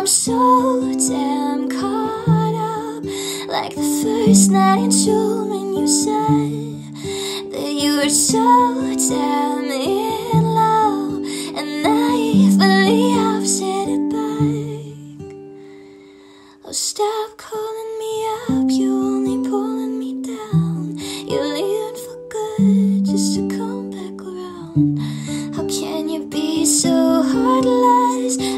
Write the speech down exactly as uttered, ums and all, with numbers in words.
I'm so damn caught up, like the first night in June when you said that you were so damn in love, and naively I've said it back. Oh, stop calling me up, you only pulling me down. You're leaving for good just to come back around. How can you be so heartless?